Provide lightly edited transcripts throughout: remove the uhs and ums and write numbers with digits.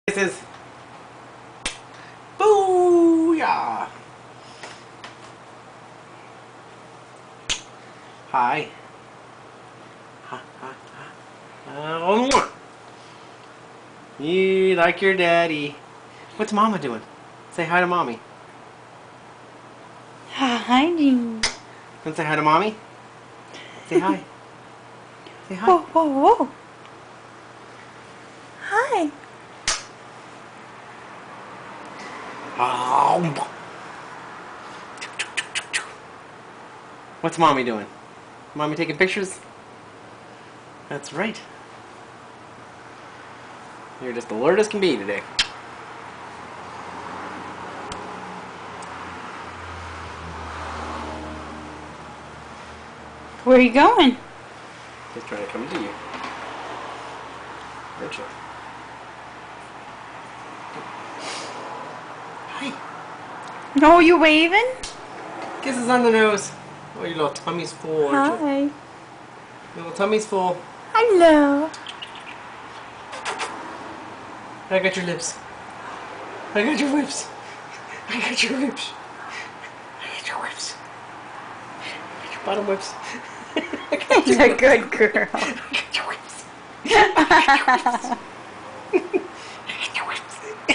This is booyah! Hi. Ha, ha, ha. You like your daddy. What's Mama doing? Say hi to Mommy. Hi, Jean. Want to say hi to Mommy? Say hi. Say hi. Whoa, whoa, whoa. Hi. What's Mommy doing? Mommy taking pictures? That's right. You're just alert as can be today. Where are you going? Just trying to come to you. Rachel. Hi. Oh, you waving? Kisses on the nose. Oh, your little tummy's full, aren't you? Hi. Your little tummy's full. Hello. I got your lips. I got your lips. I got your lips. I got your whips. I got your bottom whips. I got You're a good girl. I got your whips. I got your whips.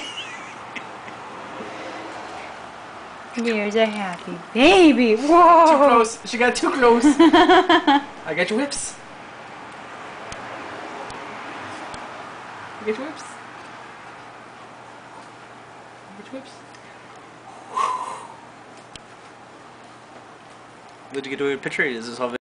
You're a happy baby. Whoa. Too close. She got too close. I got your whips. I got your whips. I got your whips. Did you get a picture? Is this all?